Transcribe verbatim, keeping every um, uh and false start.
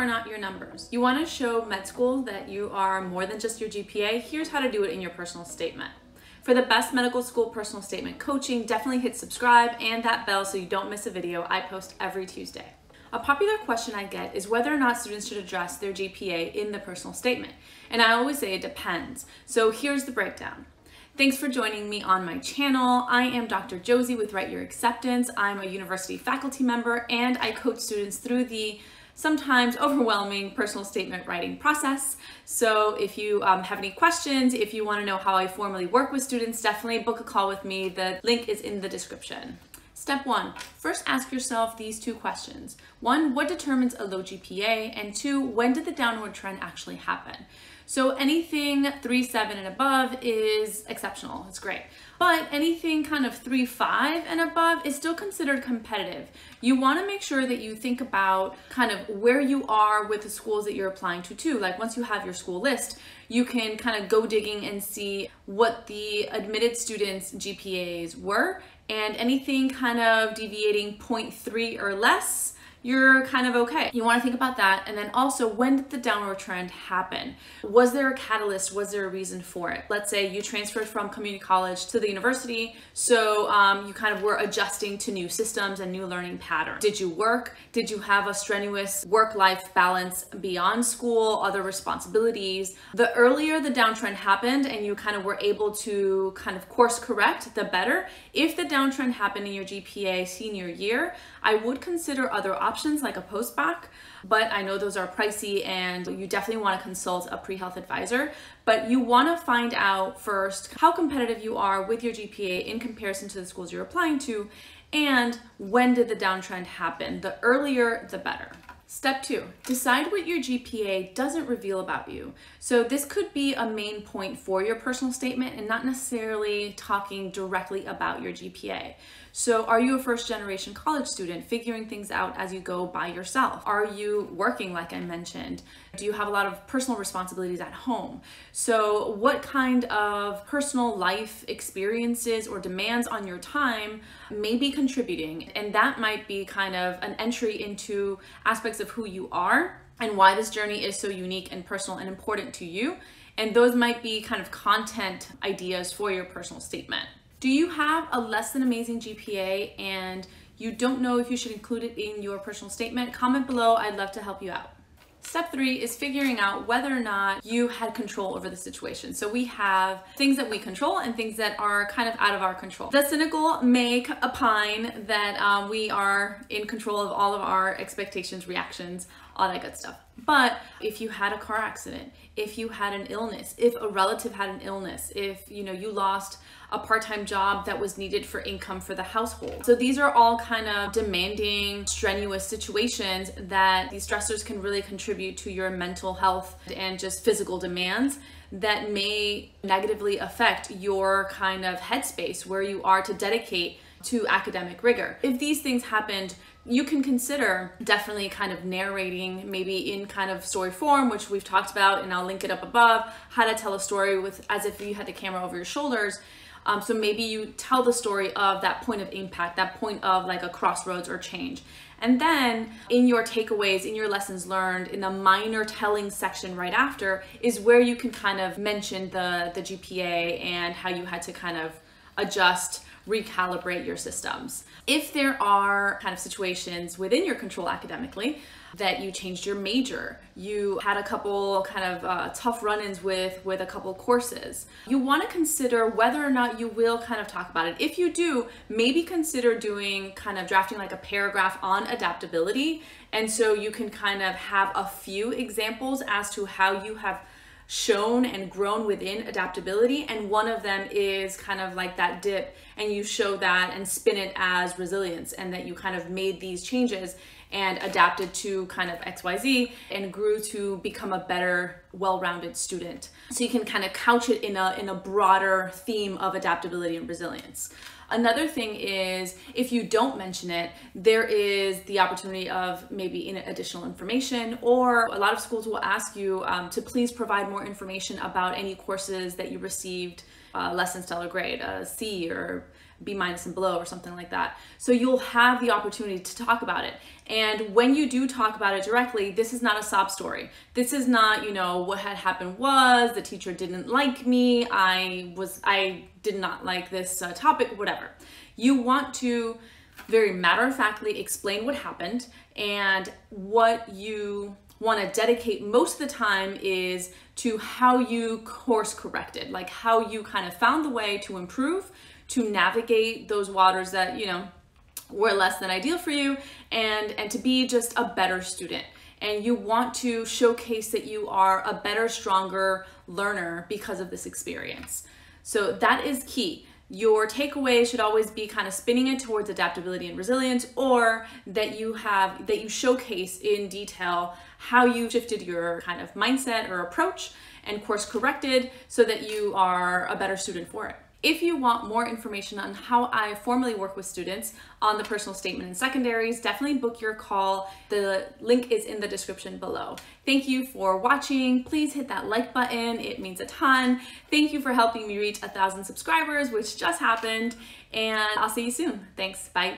are not your numbers. You want to show med school that you are more than just your G P A. Here's how to do it in your personal statement. For the best medical school personal statement coaching, definitely hit subscribe and that bell so you don't miss a video. I post every Tuesday. A popular question I get is whether or not students should address their G P A in the personal statement. And I always say it depends. So here's the breakdown. Thanks for joining me on my channel. I am Doctor Josie with Write Your Acceptance. I'm a university faculty member and I coach students through the sometimes overwhelming personal statement writing process. So if you um, have any questions, if you want to know how I formally work with students, definitely book a call with me. The link is in the description. Step one, first ask yourself these two questions. One, what determines a low G P A? And two, when did the downward trend actually happen? So anything three point seven and above is exceptional, it's great. But anything kind of three point five and above is still considered competitive. You wanna make sure that you think about kind of where you are with the schools that you're applying to too. Like once you have your school list, you can kind of go digging and see what the admitted students' G P As were, and anything kind of deviating zero point three or less, you're kind of okay. You want to think about that. And then also, when did the downward trend happen? Was there a catalyst? Was there a reason for it? Let's say you transferred from community college to the university, so um, you kind of were adjusting to new systems and new learning patterns. Did you work? Did you have a strenuous work-life balance beyond school, other responsibilities? The earlier the downtrend happened and you kind of were able to kind of course correct, the better. If the downtrend happened in your G P A senior year, I would consider other options options like a post-bac, but I know those are pricey and you definitely want to consult a pre-health advisor. But you want to find out first how competitive you are with your G P A in comparison to the schools you're applying to, and when did the downtrend happen. The earlier, the better. Step two, decide what your G P A doesn't reveal about you. So this could be a main point for your personal statement and not necessarily talking directly about your G P A. So are you a first generation college student figuring things out as you go by yourself? Are you working like I mentioned? Do you have a lot of personal responsibilities at home? So what kind of personal life experiences or demands on your time may be contributing? And that might be kind of an entry into aspects of who you are and why this journey is so unique and personal and important to you. And those might be kind of content ideas for your personal statement. Do you have a less than amazing G P A and you don't know if you should include it in your personal statement? Comment below, I'd love to help you out. Step three is figuring out whether or not you had control over the situation. So we have things that we control and things that are kind of out of our control. The cynical may opine that um, we are in control of all of our expectations, reactions, all that good stuff. But if you had a car accident, if you had an illness, if a relative had an illness, if you know you lost a part-time job that was needed for income for the household. So these are all kind of demanding, strenuous situations that these stressors can really contribute to your mental health and just physical demands that may negatively affect your kind of headspace where you are to dedicate to academic rigor. If these things happened, you can consider definitely kind of narrating, maybe in kind of story form, which we've talked about, and I'll link it up above, how to tell a story with as if you had the camera over your shoulders. Um, so maybe you tell the story of that point of impact, that point of like a crossroads or change. And then in your takeaways, in your lessons learned, in the minor telling section right after is where you can kind of mention the, the G P A and how you had to kind of adjust, recalibrate your systems. If there are kind of situations within your control academically, that you changed your major, you had a couple kind of uh, tough run-ins with, with a couple courses, you want to consider whether or not you will kind of talk about it. If you do, maybe consider doing kind of drafting like a paragraph on adaptability. And so you can kind of have a few examples as to how you have shown and grown within adaptability, and one of them is kind of like that dip, and you show that and spin it as resilience, and that you kind of made these changes and adapted to kind of X Y Z and grew to become a better, well-rounded student. So you can kind of couch it in a in a broader theme of adaptability and resilience. Another thing is, if you don't mention it, there is the opportunity of maybe in additional information, or a lot of schools will ask you um, to please provide more information about any courses that you received uh, less than stellar grade, a C or B minus and below or something like that. So you'll have the opportunity to talk about it. And when you do talk about it directly, this is not a sob story. This is not, you know, what had happened was the teacher didn't like me. I was, I did not like this uh, topic, whatever. You want to very matter-of-factly explain what happened, and what you want to dedicate most of the time is to how you course corrected, like how you kind of found the way to improve, to navigate those waters that, you know, were less than ideal for you, and, and to be just a better student. And you want to showcase that you are a better, stronger learner because of this experience. So that is key. Your takeaway should always be kind of spinning it towards adaptability and resilience, or that you have, that you showcase in detail how you shifted your kind of mindset or approach and course corrected so that you are a better student for it. If you want more information on how I formally work with students on the personal statement in secondaries, definitely book your call. The link is in the description below. Thank you for watching. Please hit that like button. It means a ton. Thank you for helping me reach a thousand subscribers, which just happened, and I'll see you soon. Thanks. Bye.